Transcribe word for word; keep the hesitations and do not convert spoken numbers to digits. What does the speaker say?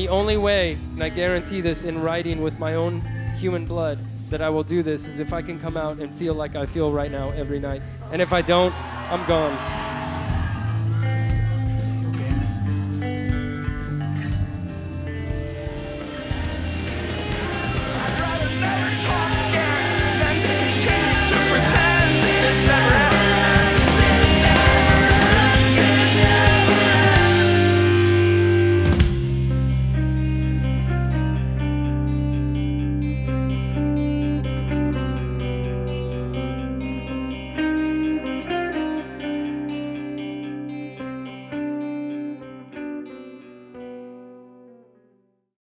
the only way, and I guarantee this in writing with my own human blood, that I will do this is if I can come out and feel like I feel right now every night. And if I don't, I'm gone.